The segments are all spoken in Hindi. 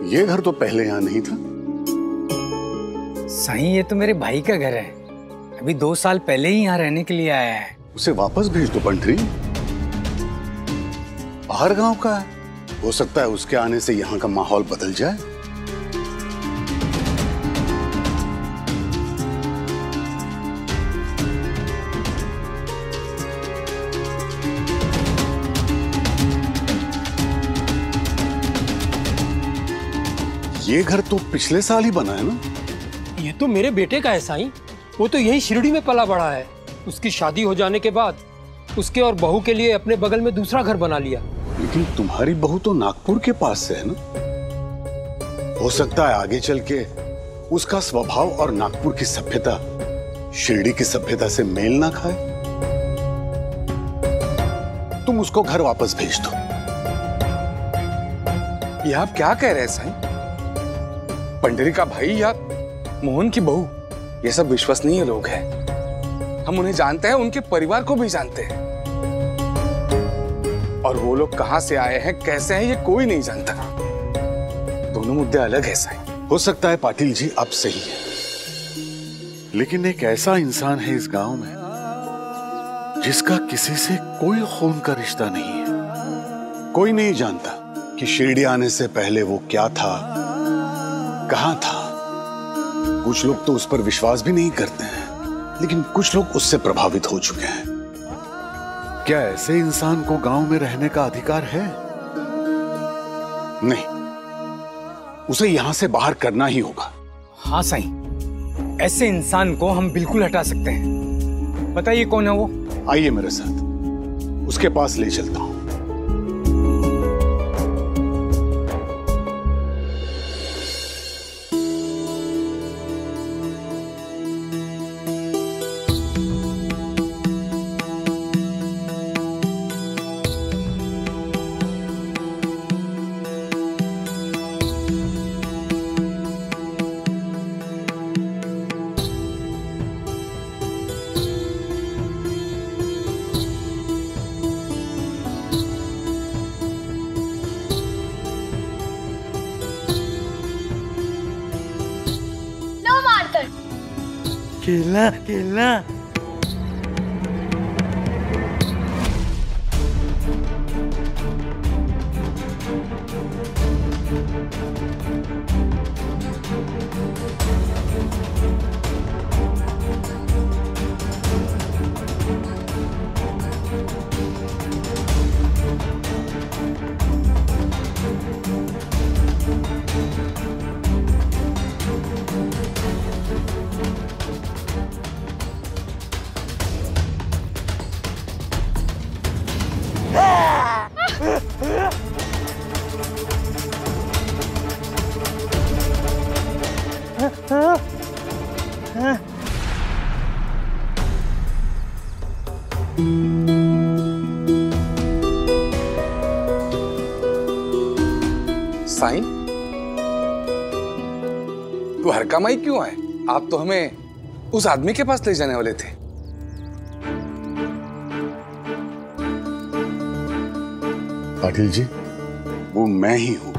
ये घर तो पहले यहाँ नहीं था। साईं, ये तो मेरे भाई का घर है। अभी 2 साल पहले ही यहाँ रहने के लिए आया है। उसे वापस भेज दो पंडरी। बाहर गांव का है, हो सकता है उसके आने से यहाँ का माहौल बदल जाए। ये घर तो पिछले साल ही बना है ना? ये तो मेरे बेटे का है साईं। वो तो यही शिरडी में पला बड़ा है। उसकी शादी हो जाने के बाद उसके और बहू के लिए अपने बगल में दूसरा घर बना लिया। लेकिन तुम्हारी बहू तो नागपुर के पास से है ना? हो सकता है आगे चल के उसका स्वभाव और नागपुर की सभ्यता शिरडी की सभ्यता से मेल ना खाए। तुम उसको घर वापस भेज दो। ये आप क्या कह रहे हैं साईं? पंडरी का भाई या मोहन की बहू, ये सब विश्वसनीय लोग हैं। हम उन्हें जानते हैं, उनके परिवार को भी जानते हैं। और वो लोग कहां से आए हैं, कैसे हैं, ये कोई नहीं जानता। दोनों मुद्दे अलग है साईं। हो सकता है पाटिल जी आप सही हैं, लेकिन एक ऐसा इंसान है इस गांव में जिसका किसी से कोई खून का रिश्ता नहीं है। कोई नहीं जानता कि शिरडी आने से पहले वो क्या था, कहां था। कुछ लोग तो उस पर विश्वास भी नहीं करते हैं, लेकिन कुछ लोग उससे प्रभावित हो चुके हैं। क्या ऐसे इंसान को गांव में रहने का अधिकार है? नहीं, उसे यहां से बाहर करना ही होगा। हाँ साईं, ऐसे इंसान को हम बिल्कुल हटा सकते हैं। बताइए कौन है वो? आइए मेरे साथ, उसके पास ले चलता हूं। खेलना खेलना। साईं, तू हरकामाई क्यों आए? आप तो हमें उस आदमी के पास ले जाने वाले थे। पाटिल जी, वो मैं ही हूं।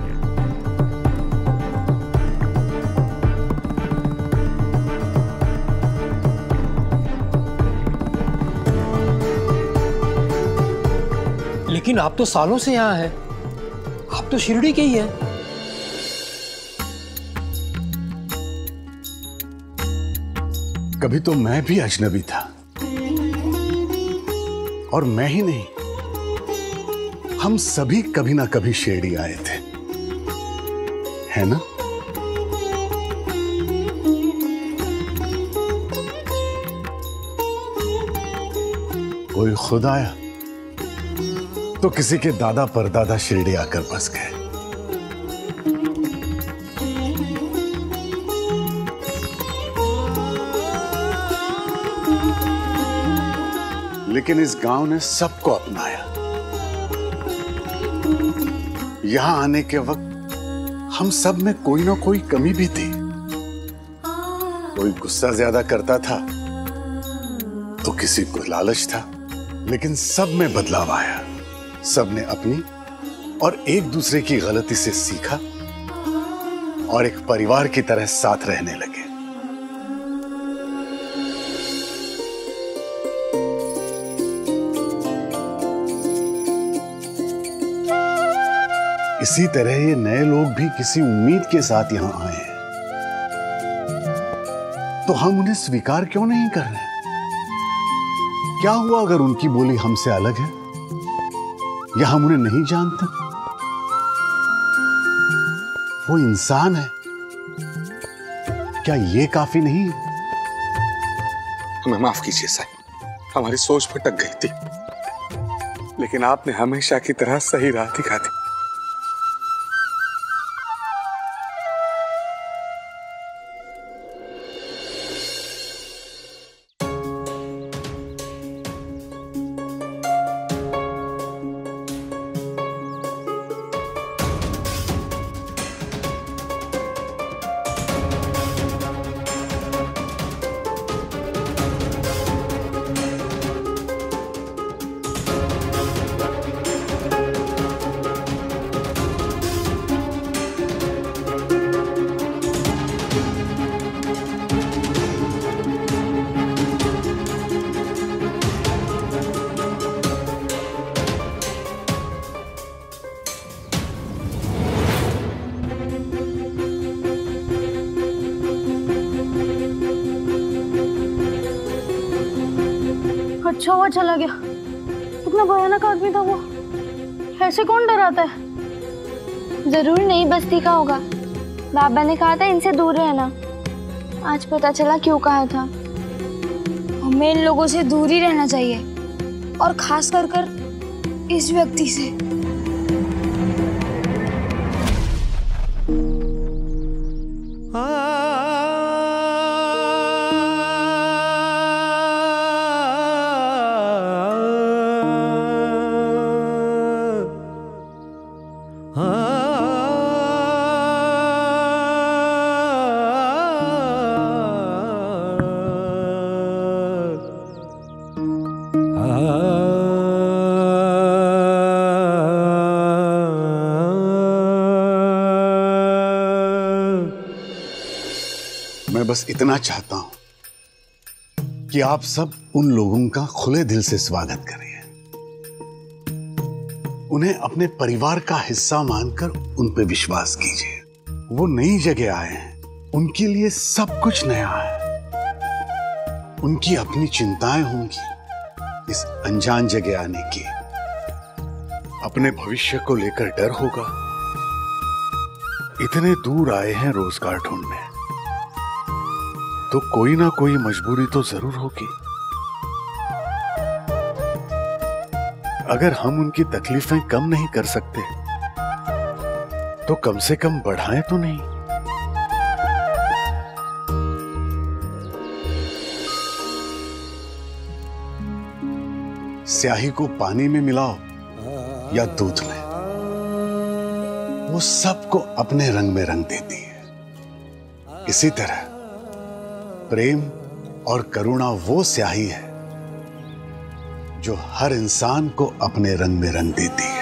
लेकिन आप तो सालों से यहाँ हैं। आप तो शिरडी के ही हैं। कभी तो मैं भी अजनबी था, और मैं ही नहीं, हम सभी कभी ना कभी शिरडी आए थे, है ना? कोई खुद आया तो किसी के दादा परदादा शिरडी आकर बस गए। लेकिन इस गांव ने सबको अपनाया। यहां आने के वक्त हम सब में कोई ना कोई कमी भी थी। कोई गुस्सा ज्यादा करता था तो किसी को लालच था, लेकिन सब में बदलाव आया। सब ने अपनी और एक दूसरे की गलती से सीखा और एक परिवार की तरह साथ रहने लगे। इसी तरह ये नए लोग भी किसी उम्मीद के साथ यहां आए हैं, तो हम उन्हें स्वीकार क्यों नहीं कर रहे? क्या हुआ अगर उनकी बोली हमसे अलग है या हम उन्हें नहीं जानते? वो इंसान है, क्या ये काफी नहीं है? हमें माफ कीजिए साईं, हमारी सोच भटक गई थी, लेकिन आपने हमेशा की तरह सही राह दिखा दी। अच्छा हुआ चला गया, कितना भयानक आदमी था वो। ऐसे कौन डराता है? जरूर नई बस्ती का होगा, बाबा ने कहा था इनसे दूर रहना। आज पता चला क्यों कहा था। हमें इन लोगों से दूर ही रहना चाहिए, और खास कर इस व्यक्ति से। मैं बस इतना चाहता हूं कि आप सब उन लोगों का खुले दिल से स्वागत करिए, उन्हें अपने परिवार का हिस्सा मानकर उन पे विश्वास कीजिए। वो नई जगह आए हैं, उनके लिए सब कुछ नया है, उनकी अपनी चिंताएं होंगी इस अनजान जगह आने की, अपने भविष्य को लेकर डर होगा। इतने दूर आए हैं रोजगार ढूंढने, तो कोई ना कोई मजबूरी तो जरूर होगी। अगर हम उनकी तकलीफें कम नहीं कर सकते, तो कम से कम बढ़ाएं तो नहीं। स्याही को पानी में मिलाओ या दूध में, वो सबको अपने रंग में रंग देती है। इसी तरह प्रेम और करुणा वो स्याही है जो हर इंसान को अपने रंग में रंग देती है।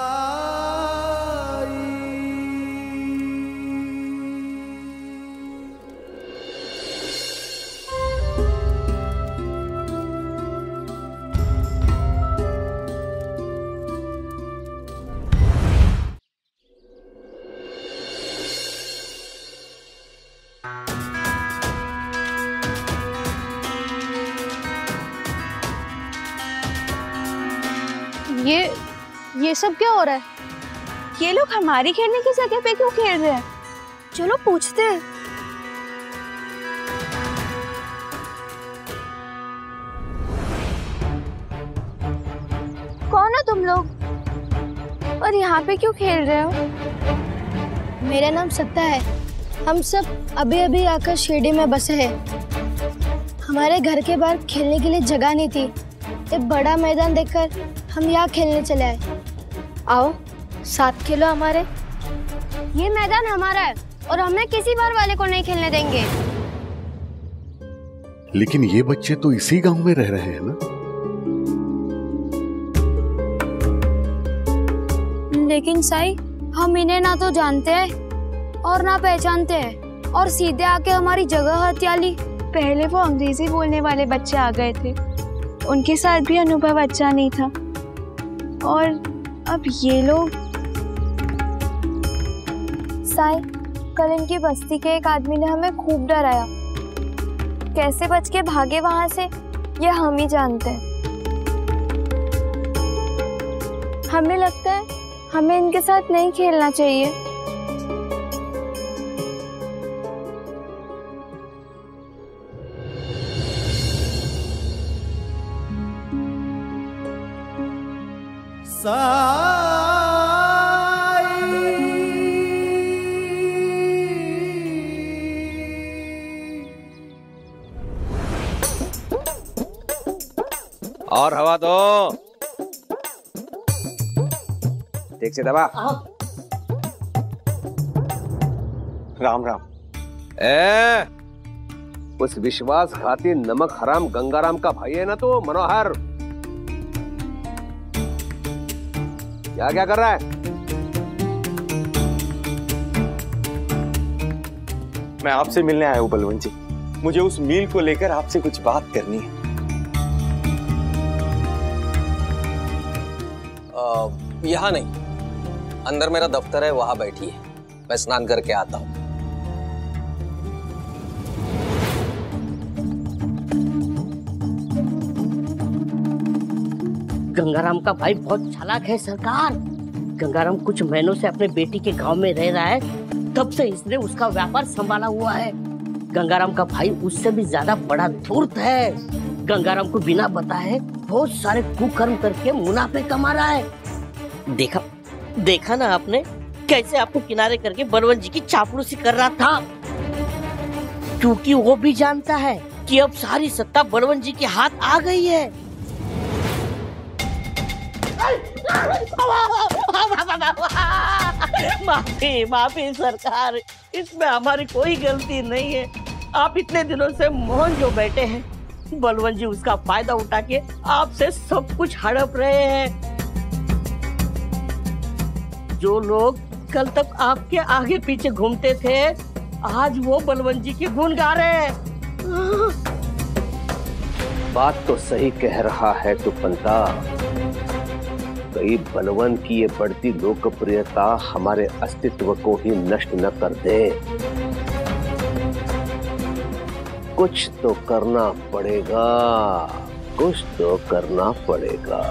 ये सब क्या हो रहा है? ये लोग हमारी खेलने की जगह पे क्यों खेल रहे हैं? चलो पूछते हैं। कौन हो तुम लोग और यहाँ पे क्यों खेल रहे हो? मेरा नाम सत्ता है। हम सब अभी अभी आकर शिरडी में बसे हैं। हमारे घर के बाहर खेलने के लिए जगह नहीं थी। एक बड़ा मैदान देखकर हम यहाँ खेलने चले आए। आओ साथ खेलो हमारे। ये मैदान हमारा है और हम किसी बार वाले को नहीं खेलने देंगे। लेकिन ये बच्चे तो इसी गांव में रह रहे हैं ना? लेकिन साईं, हम इन्हें ना तो जानते हैं और ना पहचानते हैं और सीधे आके हमारी जगह हत्या ली। पहले वो अंग्रेजी बोलने वाले बच्चे आ गए थे, उनके साथ भी अनुभव अच्छा नहीं था, और अब ये लोग। साई, कल इनकी बस्ती के एक आदमी ने हमें खूब डराया। कैसे बच के भागे वहां से ये हम ही जानते हैं। हमें लगता है हमें इनके साथ नहीं खेलना चाहिए। और हवा दो, ठीक से दबा। राम राम। उस विश्वासघाती नमक हराम गंगाराम का भाई है ना तो मनोहर? क्या क्या कर रहा है? मैं आपसे मिलने आया हूँ बलवंत जी। मुझे उस मील को लेकर आपसे कुछ बात करनी है। यहाँ नहीं, अंदर मेरा दफ्तर है, वहां बैठिए, मैं स्नान करके आता हूँ। गंगाराम का भाई बहुत चालाक है सरकार। गंगाराम कुछ महीनों से अपने बेटी के गांव में रह रहा है, तब से इसने उसका व्यापार संभाला हुआ है। गंगाराम का भाई उससे भी ज्यादा बड़ा धूर्त है। गंगाराम को बिना बताए बहुत सारे कुकर्म करके मुनाफे कमा रहा है। देखा ना आपने कैसे आपको किनारे करके बलवंत जी की चापलूसी कर रहा था, क्योंकि वो भी जानता है कि अब सारी सत्ता बलवंत जी के हाथ आ गई है। माफी सरकार, इसमें हमारी कोई गलती नहीं है। आप इतने दिनों से मौन जो बैठे हैं, बलवंत जी उसका फायदा उठा के आपसे सब कुछ हड़प रहे हैं। जो लोग कल तक आपके आगे पीछे घूमते थे, आज वो बलवंत जी के गुण गा रहे हैं। बात तो सही कह रहा है तू पंता। कहीं बलवंत की ये बढ़ती लोकप्रियता हमारे अस्तित्व को ही नष्ट न कर दे। कुछ तो करना पड़ेगा, कुछ तो करना पड़ेगा।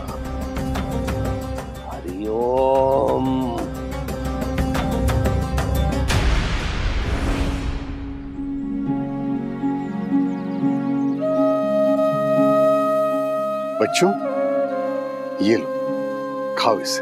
हरिओम। बच्चों, ये लो, खाओ इसे।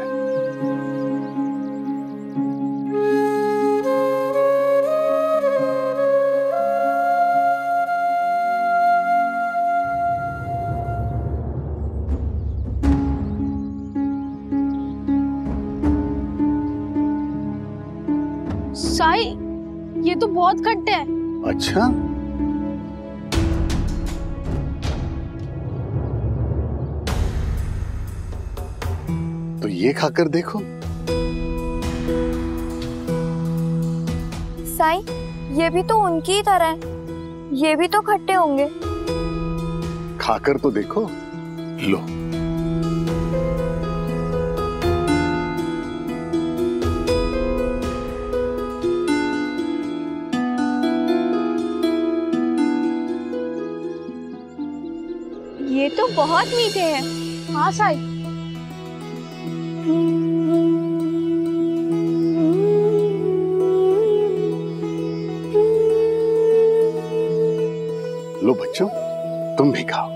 साई, ये तो बहुत खट्टे हैं। अच्छा, तो ये खाकर देखो। साई, ये भी तो उनकी ही तरह है, ये भी तो खट्टे होंगे। खाकर तो देखो। लो। ये तो बहुत मीठे हैं। हाँ साई। लो बच्चों, तुम भी खाओ।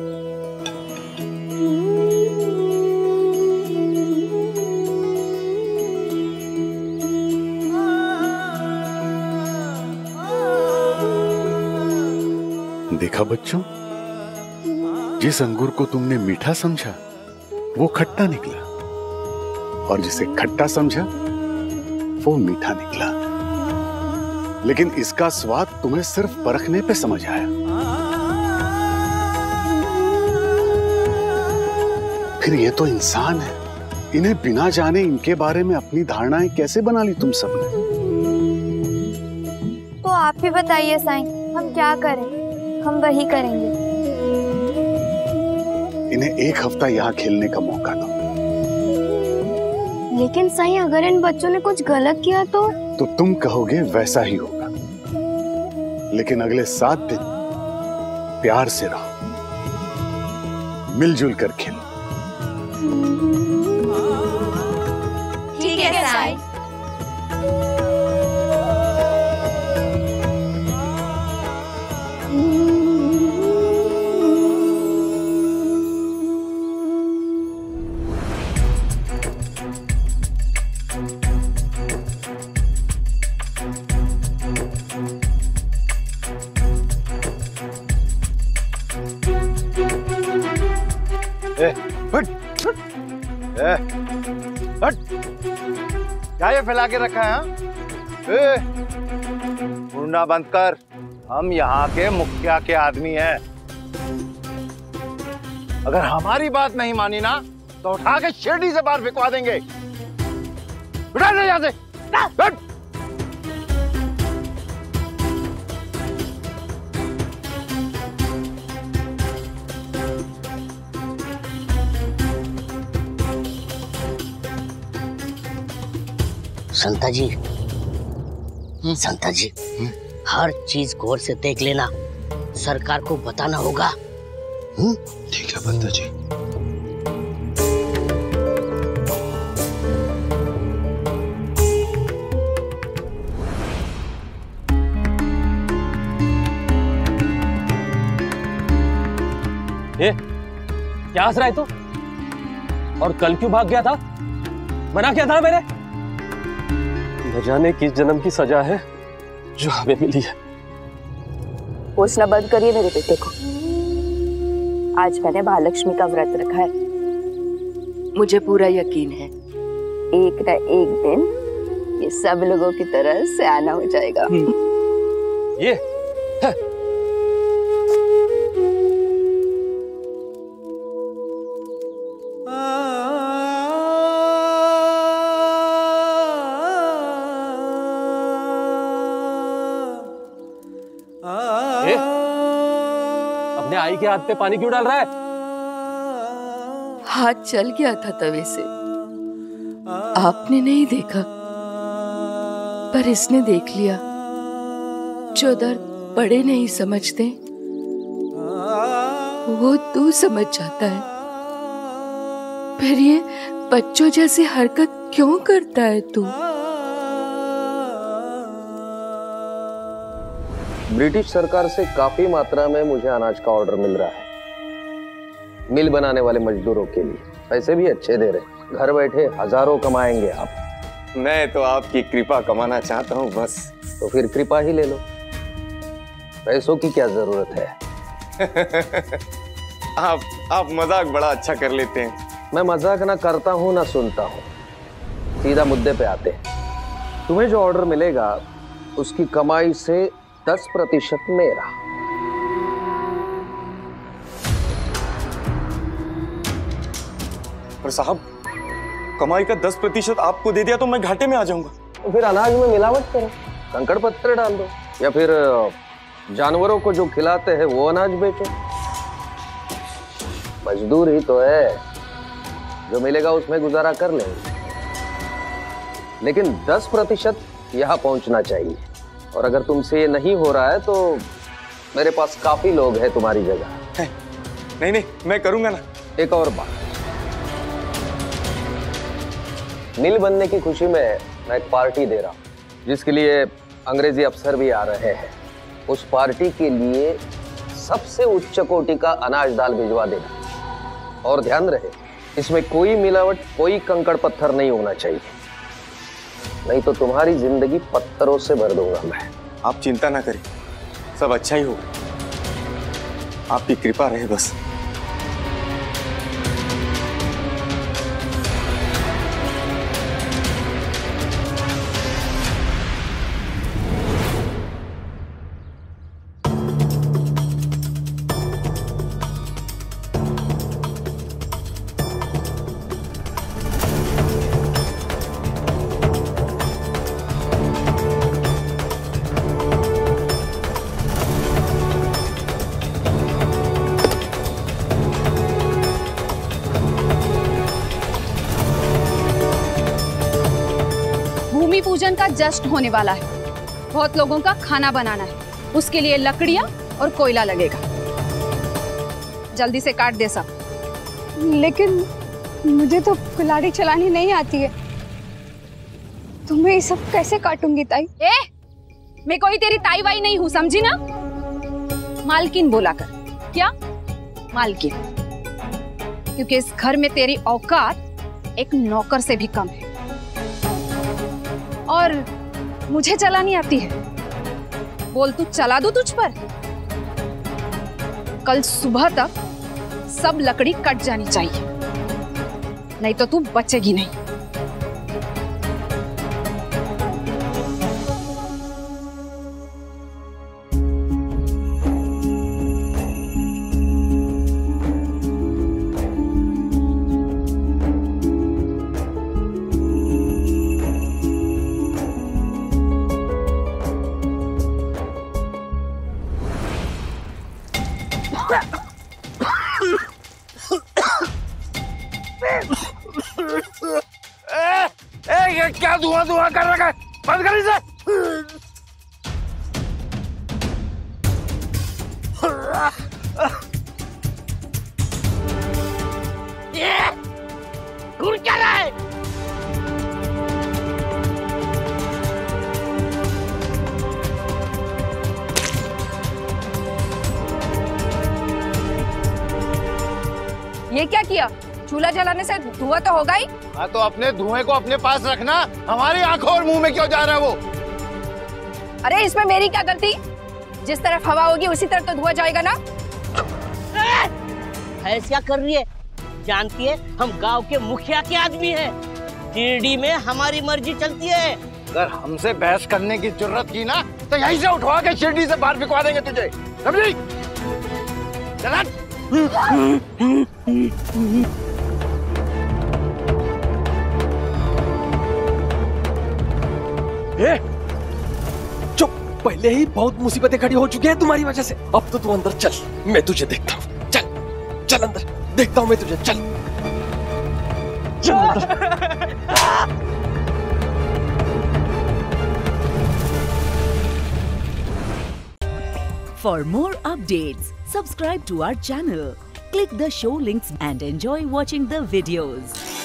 देखा बच्चों, जिस अंगूर को तुमने मीठा समझा वो खट्टा निकला, और जिसे खट्टा समझा वो मीठा निकला। लेकिन इसका स्वाद तुम्हें सिर्फ परखने पे समझ आया। फिर ये तो इंसान है, इन्हें बिना जाने इनके बारे में अपनी धारणाएं कैसे बना ली तुम सबने? आप ही बताइए साईं, हम क्या करें? हम वही करेंगे। इन्हें एक हफ्ता यहाँ खेलने का मौका दो। लेकिन साईं, अगर इन बच्चों ने कुछ गलत किया तो तुम कहोगे वैसा ही होगा, लेकिन अगले 7 दिन प्यार से रहो, मिलजुल कर खेलो। ठीक है साईं। क्या ये फैला के रखा है? मुंडा बंद कर, हम यहाँ के मुखिया के आदमी हैं। अगर हमारी बात नहीं मानी ना तो उठा के शिरडी से बाहर फेंकवा देंगे। उठा ले यहाँ से। संता जी, संता जी, हर चीज गौर से देख लेना, सरकार को बताना होगा। ठीक है पंडित जी। ये क्या हंस रहा है तू? और कल क्यों भाग गया था? मना क्या था मैंने? न जाने किस जन्म की सजा है जो हमें मिली है। पूछना बंद करिए मेरे बेटे को। आज मैंने महालक्ष्मी का व्रत रखा है। मुझे पूरा यकीन है एक न एक दिन ये सब लोगों की तरह सयाना हो जाएगा। ये अपने आई के हाथ पे पानी क्यों डाल रहा है? हाथ चल गया था तवे से, आपने नहीं देखा, पर इसने देख लिया। जो दर्द बड़े नहीं समझते वो तू समझ जाता है। फिर ये बच्चों जैसी हरकत क्यों करता है तू? ब्रिटिश सरकार से काफी मात्रा में मुझे अनाज का ऑर्डर मिल रहा है, मिल बनाने वाले मजदूरों के लिए। पैसे भी अच्छे दे रहे, घर बैठे हजारों कमाएंगे आप। मैं तो आपकी कृपा कमाना चाहता हूँ बस। तो फिर कृपा ही ले लो, पैसों की क्या जरूरत है? आप मजाक बड़ा अच्छा कर लेते हैं। मैं मजाक ना करता हूँ ना सुनता हूँ, सीधा मुद्दे पे आते हैं। तुम्हें जो ऑर्डर मिलेगा उसकी कमाई से 10% मेरा। पर साहब, कमाई का 10% आपको दे दिया तो मैं घाटे में आ जाऊंगा। तो फिर अनाज में मिलावट करो, कंकड़ पत्थर डाल दो, या फिर जानवरों को जो खिलाते हैं वो अनाज बेचो। मजदूर ही तो है, जो मिलेगा उसमें गुजारा कर लेंगे, लेकिन 10% यहाँ पहुंचना चाहिए। और अगर तुमसे ये नहीं हो रहा है तो मेरे पास काफी लोग हैं तुम्हारी जगह। नहीं, मैं करूंगा ना। एक और बात, मिल बनने की खुशी में मैं एक पार्टी दे रहा हूँ, जिसके लिए अंग्रेजी अफसर भी आ रहे हैं। उस पार्टी के लिए सबसे उच्च कोटि का अनाज दाल भिजवा देना। और ध्यान रहे, इसमें कोई मिलावट, कोई कंकड़ पत्थर नहीं होना चाहिए, नहीं तो तुम्हारी जिंदगी पत्थरों से भर दूंगा मैं। आप चिंता ना करें, सब अच्छा ही होगा। आपकी कृपा रहे बस। का जश्न होने वाला है, बहुत लोगों का खाना बनाना है, उसके लिए लकड़ियां और कोयला लगेगा। जल्दी से काट दे सब। लेकिन मुझे तो कुल्हाड़ी चलानी नहीं आती है, तो मैं ये सब कैसे काटूंगी ताई? मैं कोई तेरी ताई वाई नहीं हूँ, समझी ना? मालकिन बोला कर। क्या मालकिन? क्योंकि इस घर में तेरी औकात एक नौकर से भी कम है। और मुझे चलानी आती है, बोल तू चला दूं तुझ पर? कल सुबह तक सब लकड़ी कट जानी चाहिए, नहीं तो तू बचेगी नहीं। ये क्या धुआं धुआं कर रखा है? बंद कर इसे। ये घूर क्या रहा है? ये क्या किया? चूल्हा जलाने से धुआं तो होगा ही। हाँ तो अपने धुएं को अपने पास रखना, हमारी आंखों और मुंह में क्यों जा रहा है वो? अरे इसमें मेरी क्या गलती? जिस तरफ हवा होगी उसी तरफ तो धुआं जाएगा ना। ऐसा कर रही है? जानती है हम गांव के मुखिया के आदमी हैं। शिरडी में हमारी मर्जी चलती है। अगर हमसे बहस करने की जरूरत की ना तो यहीं से उठवा के शिरडी से बाहर फिकवा देंगे तुझे, समझी? चला। चुप, पहले ही बहुत मुसीबतें खड़ी हो चुकी हैं तुम्हारी वजह से। अब तो तू अंदर चल, मैं तुझे देखता हूँ। चल चल अंदर, देखता हूँ मैं तुझे। चल चल अंदर। For more updates, subscribe to our channel, click the show links and enjoy watching the videos.